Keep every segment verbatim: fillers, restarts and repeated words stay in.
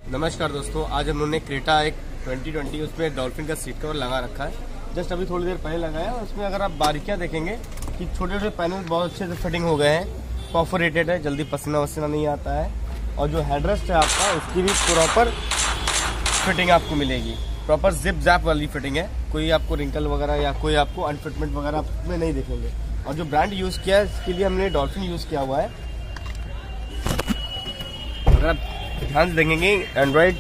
नमस्कार दोस्तों, आज हम लोगों क्रेटा एक ट्वेंटी ट्वेंटी उसमें डॉल्फिन का सीट कवर लगा रखा है। जस्ट अभी थोड़ी देर पहले लगाया। उसमें अगर आप बारीकियां देखेंगे कि छोटे छोटे पैनल बहुत अच्छे से फिटिंग हो गए हैं, परफोरेटेड है, जल्दी पसीना वसीना नहीं आता है। और जो हेडरेस्ट है आपका, उसकी भी प्रॉपर फिटिंग आपको मिलेगी। प्रॉपर जिप जैप वाली फिटिंग है, कोई आपको रिंकल वगैरह या कोई आपको अनफिटमेंट वगैरह में नहीं देखेंगे। और जो ब्रांड यूज़ किया है इसके लिए हमने डॉल्फिन यूज़ किया हुआ है। अगर आप ध्यान से देखेंगे, एंड्रॉइड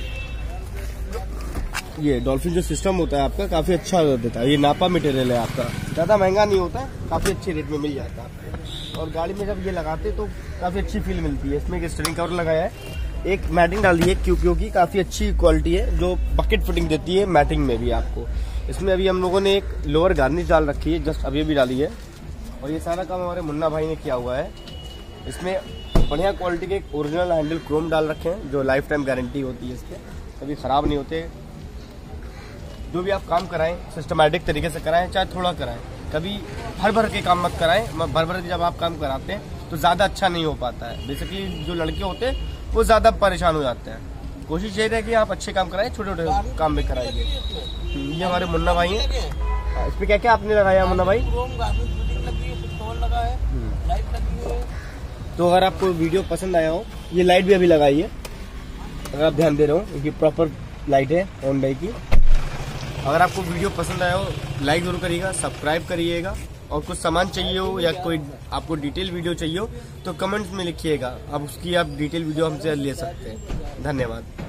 ये डॉल्फिन जो सिस्टम होता है आपका काफ़ी अच्छा देता है। ये नापा मटेरियल है आपका, ज़्यादा महंगा नहीं होता है, काफ़ी अच्छे रेट में मिल जाता है आपको। और गाड़ी में जब ये लगाते तो काफ़ी अच्छी फील मिलती है। इसमें एक स्टीयरिंग कवर लगाया है, एक मैटिंग डाल दी है क्यों की काफ़ी अच्छी क्वालिटी है, जो बकेट फिटिंग देती है मैटिंग में भी आपको। इसमें अभी हम लोगों ने एक लोअर गार्निश डाल रखी है, जस्ट अभी भी डाली है। और ये सारा काम हमारे मुन्ना भाई ने किया हुआ है। इसमें बढ़िया क्वालिटी के एक ओरिजिनल हैंडल क्रोम डाल रखे हैं, जो लाइफ टाइम गारंटी होती है इसके, कभी ख़राब नहीं होते। जो भी आप काम कराएं सिस्टमैटिक तरीके से कराएं, चाहे थोड़ा कराएं, कभी भर भर के काम मत कराएं। भर भर के जब आप काम कराते हैं तो ज़्यादा अच्छा नहीं हो पाता है। बेसिकली जो लड़के होते हैं वो ज़्यादा परेशान हो जाते हैं। कोशिश यही है कि आप अच्छे काम कराएं, छोटे छोटे काम में कराइए। ये हमारे मुन्ना भाई हैं। इस पर क्या क्या आपने लगाया मुन्ना भाई? तो अगर आपको वीडियो पसंद आया हो, ये लाइट भी अभी लगाई है, अगर आप ध्यान दे रहे हो, ये प्रॉपर लाइट है होंडा की। अगर आपको वीडियो पसंद आया हो, लाइक जरूर करिएगा, सब्सक्राइब करिएगा। और कुछ सामान चाहिए हो या कोई आपको डिटेल वीडियो चाहिए हो तो कमेंट्स में लिखिएगा, आप उसकी आप डिटेल वीडियो हमसे ले सकते हैं। धन्यवाद।